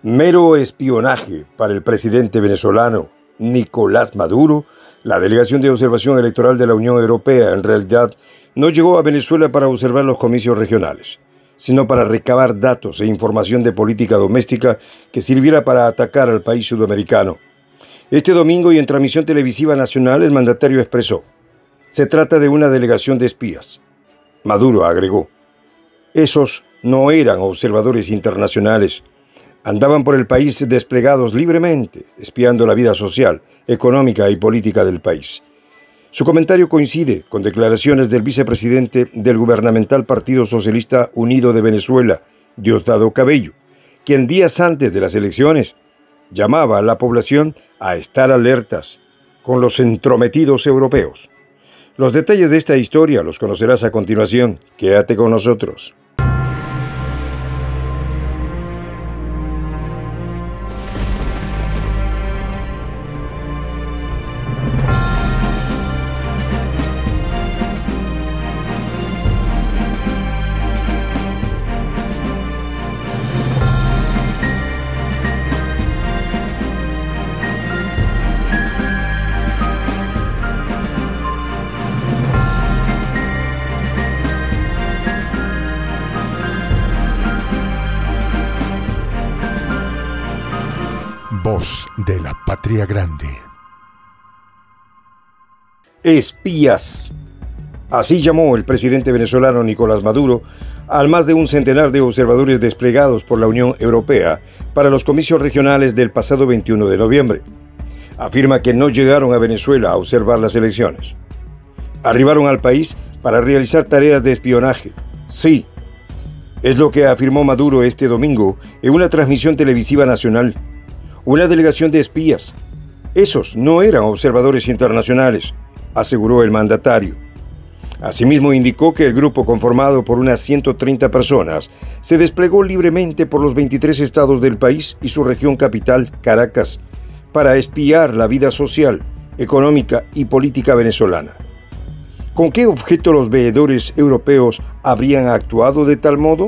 Mero espionaje para el presidente venezolano Nicolás Maduro. La Delegación de Observación Electoral de la Unión Europea en realidad no llegó a Venezuela para observar los comicios regionales, sino para recabar datos e información de política doméstica que sirviera para atacar al país sudamericano. Este domingo y en transmisión televisiva nacional el mandatario expresó: se trata de una delegación de espías. Maduro agregó: esos no eran observadores internacionales. Andaban por el país desplegados libremente, espiando la vida social, económica y política del país. Su comentario coincide con declaraciones del vicepresidente del gubernamental Partido Socialista Unido de Venezuela, Diosdado Cabello, quien días antes de las elecciones llamaba a la población a estar alertas con los entrometidos europeos. Los detalles de esta historia los conocerás a continuación. Quédate con nosotros. Voz de la Patria Grande. Espías. Así llamó el presidente venezolano Nicolás Maduro al más de un centenar de observadores desplegados por la Unión Europea para los comicios regionales del pasado 21 de noviembre. Afirma que no llegaron a Venezuela a observar las elecciones. Arribaron al país para realizar tareas de espionaje. Sí, es lo que afirmó Maduro este domingo en una transmisión televisiva nacional. Una delegación de espías. Esos no eran observadores internacionales, aseguró el mandatario. Asimismo indicó que el grupo, conformado por unas 130 personas, se desplegó libremente por los 23 estados del país y su región capital, Caracas, para espiar la vida social, económica y política venezolana. ¿Con qué objeto los veedores europeos habrían actuado de tal modo?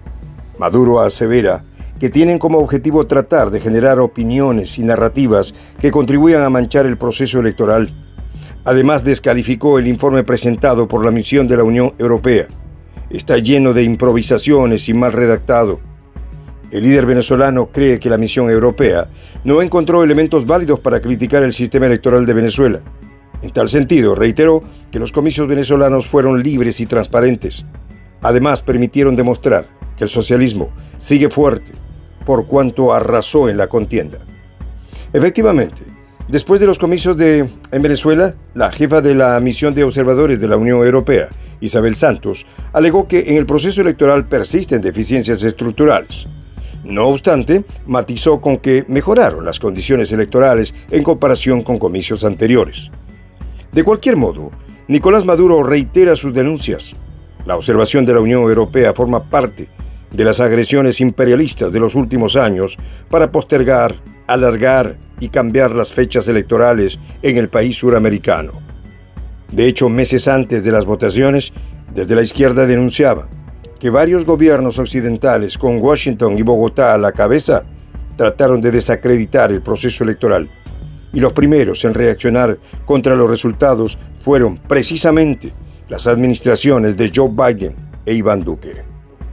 Maduro asevera que tienen como objetivo tratar de generar opiniones y narrativas que contribuyan a manchar el proceso electoral. Además, descalificó el informe presentado por la misión de la Unión Europea. Está lleno de improvisaciones y mal redactado. El líder venezolano cree que la misión europea no encontró elementos válidos para criticar el sistema electoral de Venezuela. En tal sentido, reiteró que los comicios venezolanos fueron libres y transparentes. Además, permitieron demostrar que el socialismo sigue fuerte, por cuanto arrasó en la contienda. Efectivamente, después de los comicios en Venezuela, la jefa de la misión de observadores de la Unión Europea, Isabel Santos, alegó que en el proceso electoral persisten deficiencias estructurales. No obstante, matizó con que mejoraron las condiciones electorales en comparación con comicios anteriores. De cualquier modo, Nicolás Maduro reitera sus denuncias. La observación de la Unión Europea forma parte de las agresiones imperialistas de los últimos años para postergar, alargar y cambiar las fechas electorales en el país suramericano. De hecho, meses antes de las votaciones, desde la izquierda denunciaban que varios gobiernos occidentales, con Washington y Bogotá a la cabeza, trataron de desacreditar el proceso electoral, y los primeros en reaccionar contra los resultados fueron precisamente las administraciones de Joe Biden e Iván Duque.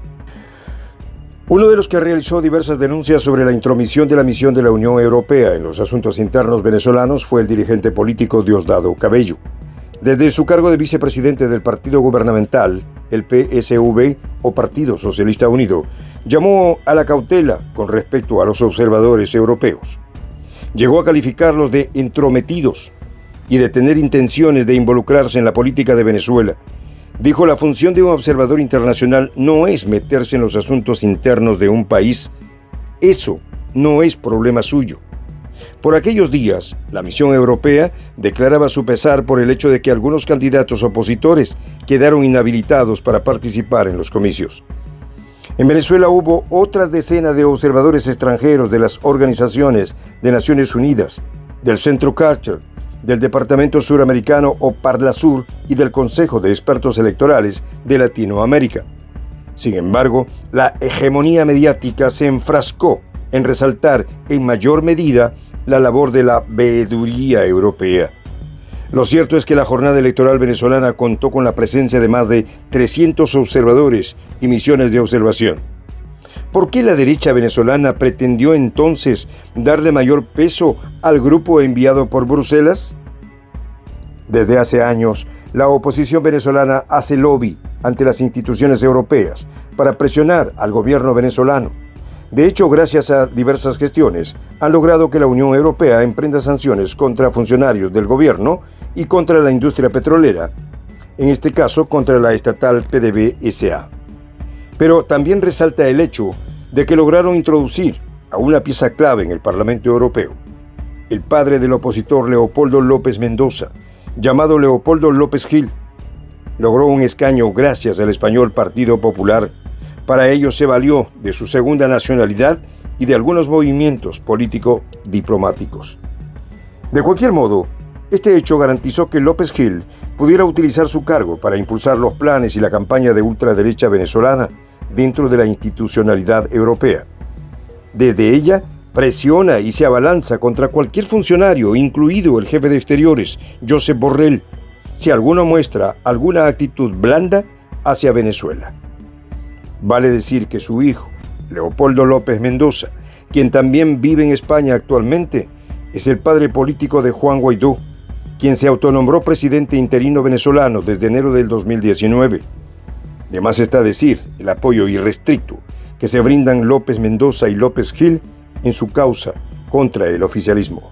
Uno de los que realizó diversas denuncias sobre la intromisión de la misión de la Unión Europea en los asuntos internos venezolanos fue el dirigente político Diosdado Cabello. Desde su cargo de vicepresidente del partido gubernamental, el PSV o Partido Socialista Unido, llamó a la cautela con respecto a los observadores europeos. Llegó a calificarlos de entrometidos y de tener intenciones de involucrarse en la política de Venezuela. Dijo: la función de un observador internacional no es meterse en los asuntos internos de un país. Eso no es problema suyo. Por aquellos días, la misión europea declaraba su pesar por el hecho de que algunos candidatos opositores quedaron inhabilitados para participar en los comicios. En Venezuela hubo otras decenas de observadores extranjeros de las organizaciones de Naciones Unidas, del Centro Carter, del Departamento Suramericano o Parlasur y del Consejo de Expertos Electorales de Latinoamérica. Sin embargo, la hegemonía mediática se enfrascó en resaltar en mayor medida la labor de la veeduría europea. Lo cierto es que la jornada electoral venezolana contó con la presencia de más de 300 observadores y misiones de observación. ¿Por qué la derecha venezolana pretendió entonces darle mayor peso al grupo enviado por Bruselas? Desde hace años, la oposición venezolana hace lobby ante las instituciones europeas para presionar al gobierno venezolano. De hecho, gracias a diversas gestiones, han logrado que la Unión Europea emprenda sanciones contra funcionarios del gobierno y contra la industria petrolera, en este caso contra la estatal PDVSA. Pero también resalta el hecho de que lograron introducir a una pieza clave en el Parlamento Europeo, el padre del opositor Leopoldo López Mendoza, llamado Leopoldo López Gil. Logró un escaño gracias al español Partido Popular. Para ello se valió de su segunda nacionalidad y de algunos movimientos político-diplomáticos. De cualquier modo, este hecho garantizó que López Gil pudiera utilizar su cargo para impulsar los planes y la campaña de ultraderecha venezolana dentro de la institucionalidad europea. Desde ella, presiona y se abalanza contra cualquier funcionario, incluido el jefe de Exteriores, Josep Borrell, si alguno muestra alguna actitud blanda hacia Venezuela. Vale decir que su hijo, Leopoldo López Mendoza, quien también vive en España actualmente, es el padre político de Juan Guaidó, quien se autonombró presidente interino venezolano desde enero del 2019. De más está decir el apoyo irrestricto que se brindan López Mendoza y López Gil en su causa contra el oficialismo.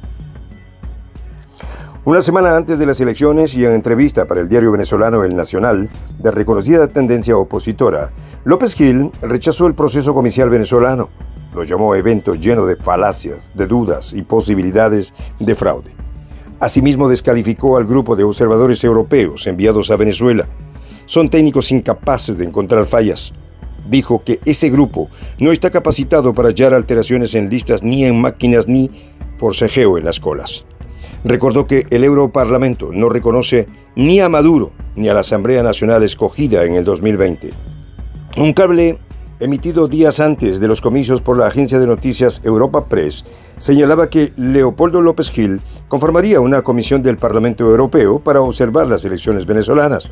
Una semana antes de las elecciones y en entrevista para el diario venezolano El Nacional, de reconocida tendencia opositora, López Gil rechazó el proceso comicial venezolano. Lo llamó evento lleno de falacias, de dudas y posibilidades de fraude. Asimismo, descalificó al grupo de observadores europeos enviados a Venezuela. Son técnicos incapaces de encontrar fallas. Dijo que ese grupo no está capacitado para hallar alteraciones en listas ni en máquinas ni forcejeo en las colas. Recordó que el Europarlamento no reconoce ni a Maduro ni a la Asamblea Nacional escogida en el 2020. Un cable emitido días antes de los comicios por la agencia de noticias Europa Press señalaba que Leopoldo López Gil conformaría una comisión del Parlamento Europeo para observar las elecciones venezolanas.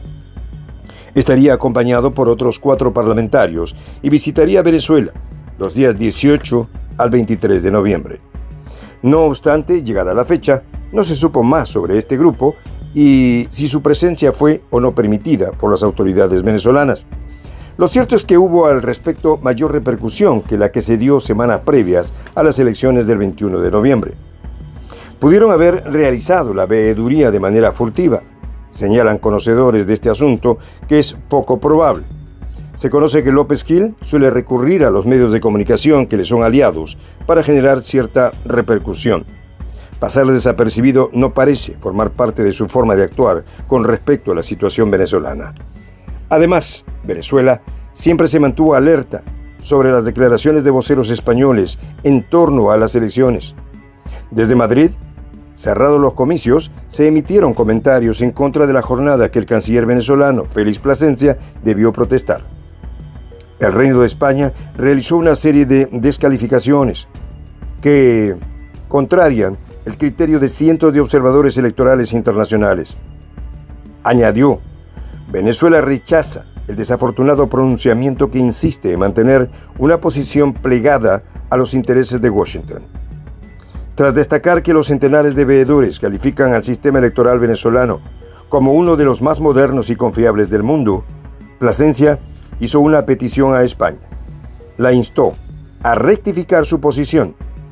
Estaría acompañado por otros 4 parlamentarios y visitaría Venezuela los días 18 al 23 de noviembre. No obstante, llegada la fecha, no se supo más sobre este grupo y si su presencia fue o no permitida por las autoridades venezolanas. Lo cierto es que hubo al respecto mayor repercusión que la que se dio semanas previas a las elecciones del 21 de noviembre. Pudieron haber realizado la veeduría de manera furtiva. Señalan conocedores de este asunto que es poco probable. Se conoce que López Gil suele recurrir a los medios de comunicación que le son aliados para generar cierta repercusión. Pasar desapercibido no parece formar parte de su forma de actuar con respecto a la situación venezolana. Además, Venezuela siempre se mantuvo alerta sobre las declaraciones de voceros españoles en torno a las elecciones. Desde Madrid, cerrados los comicios, se emitieron comentarios en contra de la jornada que el canciller venezolano Félix Plasencia debió protestar. El Reino de España realizó una serie de descalificaciones que contrarian el criterio de cientos de observadores electorales internacionales. Añadió, Venezuela rechaza el desafortunado pronunciamiento que insiste en mantener una posición plegada a los intereses de Washington. Tras destacar que los centenares de veedores califican al sistema electoral venezolano como uno de los más modernos y confiables del mundo, Plasencia hizo una petición a España. La instó a rectificar su posición,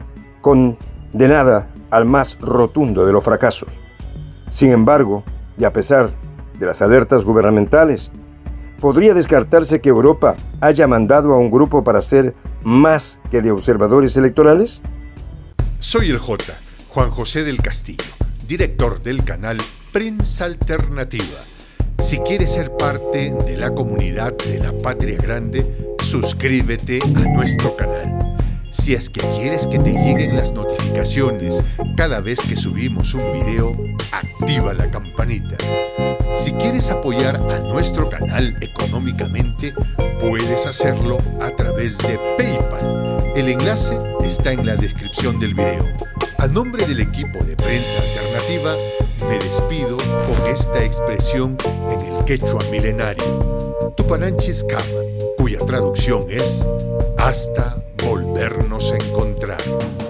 condenada al más rotundo de los fracasos. Sin embargo, y a pesar de las alertas gubernamentales, ¿podría descartarse que Europa haya mandado a un grupo para ser más que de observadores electorales? Soy el Juan José del Castillo, director del canal Prensa Alternativa. Si quieres ser parte de la comunidad de la Patria Grande, suscríbete a nuestro canal. Si es que quieres que te lleguen las notificaciones cada vez que subimos un video, activa la campanita. Si quieres apoyar a nuestro canal económicamente, puedes hacerlo a través de PayPal. El enlace está en la descripción del video. A nombre del equipo de Prensa Alternativa, me despido con esta expresión en el quechua milenario, Tupananchis Kama, cuya traducción es hasta volvernos a encontrar.